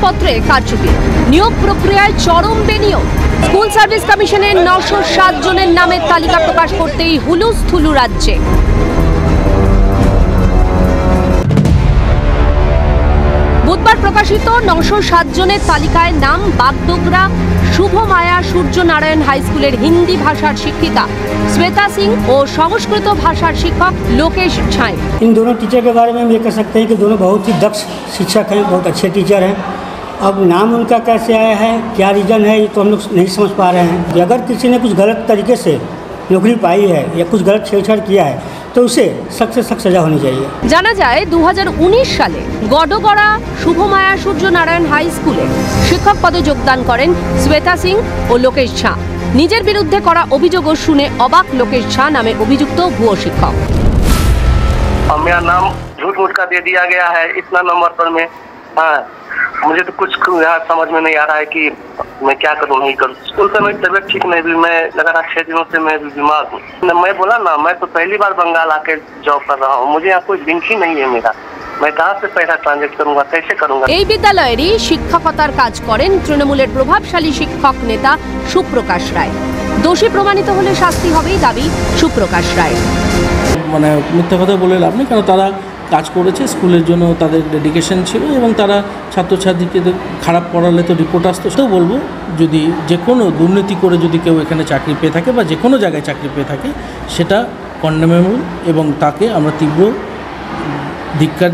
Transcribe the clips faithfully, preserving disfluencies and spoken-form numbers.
উত্তরপত্রে কারচুপি, নিয়োগ প্রক্রিয়ায় চরম বেনিয়োগ। স্কুল সার্ভিস কমিশনের নশো সাত জনের নামের তালিকা প্রকাশ করতেই হুলুস্থুলু রাজ্যে। বুধবার প্রকাশিত নশো সাত জনের তালিকায় নাম বাগডোগরা শুভ মায়া সূর্য নারায়ণ হাই স্কুলের হিন্দি ভাষার শিক্ষিকা श्वेता सिंह और संस्कृत भाषा शिक्षक लोकेश झाई। इन दोनों टीचर के बारे में हम ये कह सकते हैं कि दोनों बहुत ही दक्ष शिक्षक हैं, बहुत अच्छे टीचर हैं। अब नाम उनका कैसे आया है, क्या रीज़न है, ये तो हम लोग नहीं समझ पा रहे हैं। कि अगर किसी ने कुछ गलत तरीके से नौकरी पाई है या कुछ गलत छेड़छाड़ किया है तो उसे सख्त से सख्त सजा होनी चाहिए। জানা যায় दो हज़ार उन्नीस সালে গডগড়া শুভমায়া সূর্য নারায়ণ হাই স্কুলে শিক্ষক পদে যোগদান করেন শ্বেতা সিং ও লোকেশ ঝা। নিজের বিরুদ্ধে করা অভিযোগ শুনে অবাক লোকেশ ঝা নামে অভিযুক্ত ভুয়ো শিক্ষক। मेरा नाम झूठ मूठ का दे दिया गया है इतना नंबर पर में। हाँ, मुझे तो कुछ यहाँ समझ में नहीं आ रहा है कि मैं क्या करूँ नहीं करूँ। स्कूल से मेरी तबीयत ठीक नहीं हुई, मैं लगातार छह दिनों से मैं बीमार हूँ। मैं बोला ना, मैं तो पहली बार बंगाल आके जॉब कर रहा हूँ, मुझे यहाँ कोई लिंक ही नहीं है मेरा। मैं कहाँ से पैसा ट्रांजेक्ट करूँगा, कैसे करूँगा। এই বিদ্যালয়েরই শিক্ষকতার কাজ করেন তৃণমূলের প্রভাবশালী শিক্ষক নেতা সুপ্রকাশ রায়। দোষী প্রমাণিত হলে শাস্তি হবেই দাবি সুপ্রকাশ রায়। মানে মিথ্যা কথা বলে লাভ নেই, কারণ তারা কাজ করেছে, স্কুলের জন্য তাদের ডেডিকেশন ছিল এবং তারা ছাত্রছাত্রীকে খারাপ পড়ালে তো রিপোর্ট আসতো। সেটাও বলবো, যদি যে কোনো দুর্নীতি করে যদি কেউ এখানে চাকরি পেয়ে থাকে বা যে কোনো জায়গায় চাকরি পেয়ে থাকে সেটা কন্ডেমেবল এবং তাকে আমরা তীব্র ধিক্কার।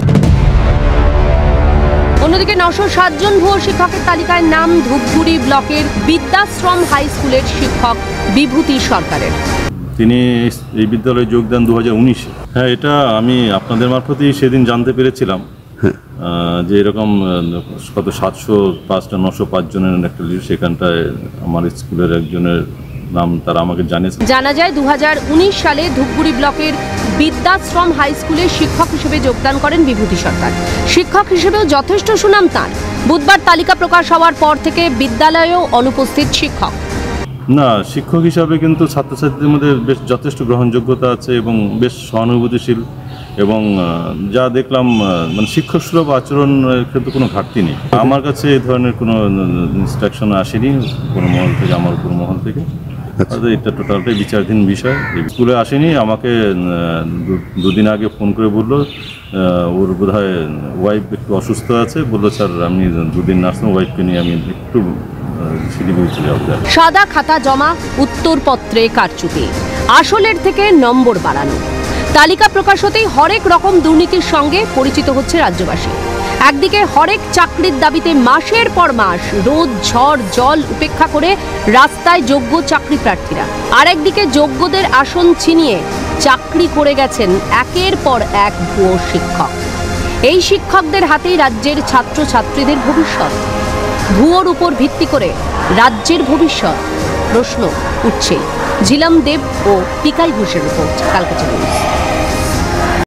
অন্যদিকে নশো সাত জন ভুয়ো শিক্ষকের তালিকায় নাম ধূপগুড়ি ব্লকের বিদ্যাশ্রম হাই স্কুলের শিক্ষক বিভূতি সরকারের। তিনি এই বিদ্যালয়ে যোগদান দু হাজার উনিশে। হ্যাঁ, এটা আমি আপনাদের মারফতেই সেদিন জানতে পেরেছিলাম যে এরকম কত সাতশো পাঁচটা নশো পাঁচ জনের একটা লিস্ট, সেখানটায় আমার স্কুলের একজনের নাম তারা আমাকে জানিয়েছে। জানা যায় দু হাজার উনিশ সালে ধূপগুড়ি ব্লকের বিদ্যাশ্রম হাই স্কুলে শিক্ষক হিসেবে যোগদান করেন বিভূতি সরকার। শিক্ষক হিসেবেও যথেষ্ট সুনাম তাঁর। বুধবার তালিকা প্রকাশ হওয়ার পর থেকে বিদ্যালয়েও অনুপস্থিত শিক্ষক। না, শিক্ষক হিসাবে কিন্তু ছাত্রছাত্রীদের মধ্যে বেশ যথেষ্ট গ্রহণযোগ্যতা আছে এবং বেশ সহানুভূতিশীল এবং যা দেখলাম মানে শিক্ষক সুলভ আচরণের ক্ষেত্রে কোনো ঘাটতি নেই। আমার কাছে এই ধরনের কোনো ইনস্ট্রাকশন আসেনি কোনো মহল থেকে, আমার কোনো মহল থেকে। এটা টোটালটাই বিচারাধীন বিষয়। স্কুলে আসেনি, আমাকে দুদিন আগে ফোন করে বললো ওর বোধহয় ওয়াইফ একটু অসুস্থ আছে, বললো স্যার আমি দুদিন না আসলাম, ওয়াইফকে নিয়ে আমি একটু সাদা খাতা জমা, উত্তরপত্রে কারচুপি, আসলের থেকে নম্বর বাড়ানো। তালিকা প্রকাশ হতেই হরেক রকম দুর্নীতির সঙ্গে পরিচিত হচ্ছে রাজ্যবাসী। একদিকে হরেক চাকরির দাবিতে মাসের পর মাস রোদ ঝড় জল উপেক্ষা করে রাস্তায় যোগ্য চাকরি প্রার্থীরা, আর একদিকে যোগ্যদের আসন ছিনিয়ে চাকরি করে গেছেন একের পর এক ভুয়ো শিক্ষক। এই শিক্ষকদের হাতেই রাজ্যের ছাত্রছাত্রীদের ভবিষ্যৎ। ভুয়োর উপর ভিত্তি করে রাজ্যের ভবিষ্যৎ প্রশ্ন উঠছে। ঝিলাম দেব ও পিকাই ঘোষের রিপোর্ট, কালকাটা নিউজ।